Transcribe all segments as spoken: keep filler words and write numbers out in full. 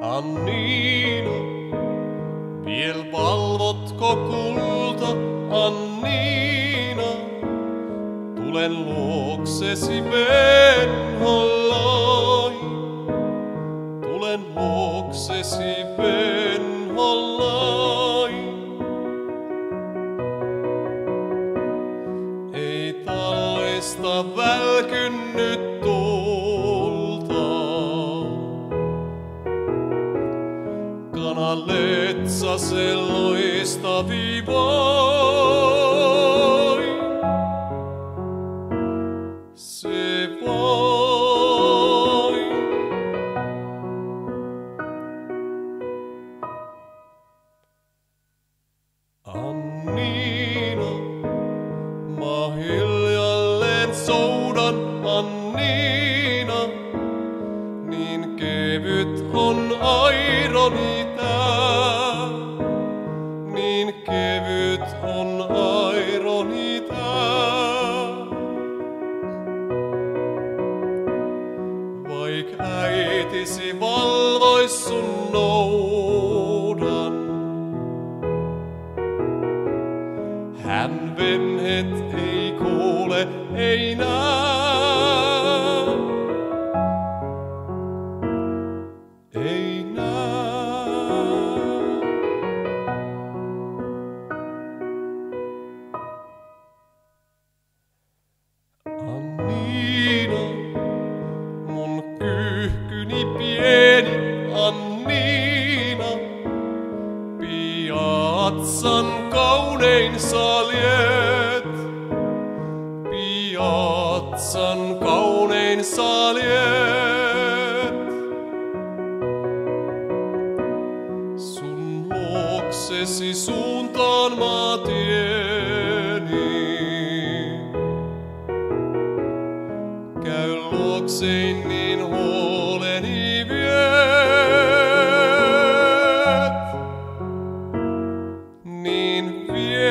Anniina, viel palvotko kulta, Anniina? Tulen luoksesi venhollai, tulen luoksesi venhollai. Ei tallesta välkynnyt tuulta, kanaletsa se loistavi vai. Se vai. Anniina, mä hiljalleen soudan, Anniina. Niin kevyt on aironi tää, niin kevyt on aironi tää. Vaik äitisi valvois sun noudan, hän venhet ei kuule, ei näe, ei näe. Anniina, mun kyyhkyni pieni, Anniina, piatsan kaunein saljet, piatsan kaunein saljet. Sun luoksesi suuntaan mä tieni, käy luoksein niin huoleni viet, niin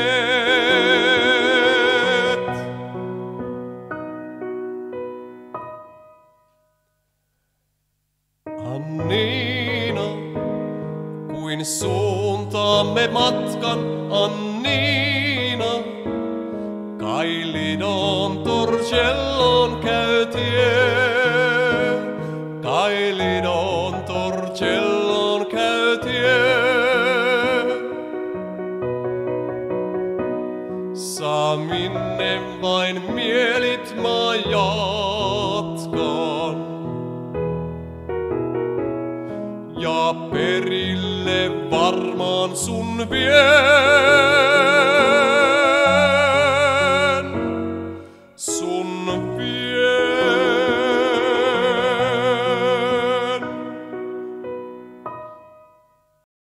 viet. Anniina, kuin suuntaamme matkan, Anniina, kai Lidon Torcellon käy tie, kai Lidon Torcellon käy tie. Saa minne vain mielit mä jatkan, ja perille varmaan sun vie.